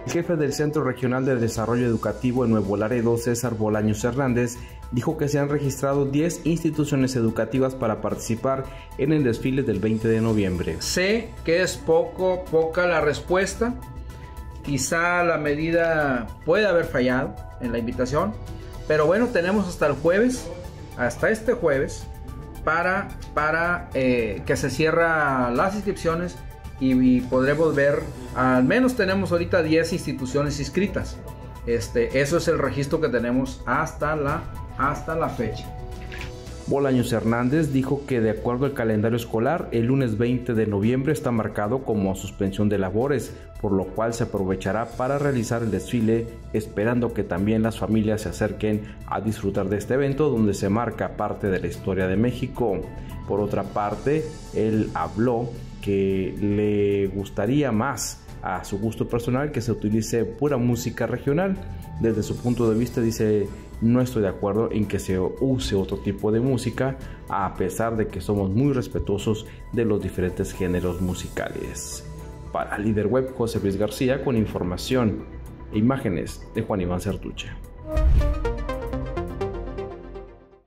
El jefe del Centro Regional de Desarrollo Educativo en Nuevo Laredo, César Bolaños Hernández, dijo que se han registrado 10 instituciones educativas para participar en el desfile del 20 de noviembre. Sé que es poca la respuesta, quizá la medida puede haber fallado en la invitación, pero bueno, tenemos hasta el jueves, hasta este jueves, para que se cierren las inscripciones y podremos ver, al menos tenemos ahorita 10 instituciones inscritas. Eso es el registro que tenemos hasta la fecha. Bolaños Hernández dijo que de acuerdo al calendario escolar, el lunes 20 de noviembre está marcado como suspensión de labores, por lo cual se aprovechará para realizar el desfile, esperando que también las familias se acerquen a disfrutar de este evento donde se marca parte de la historia de México. Por otra parte, él habló que le gustaría más, a su gusto personal, que se utilice pura música regional. Desde su punto de vista dice: no estoy de acuerdo en que se use otro tipo de música, a pesar de que somos muy respetuosos de los diferentes géneros musicales. Para Líder Web, José Luis García con información e imágenes de Juan Iván Certuche.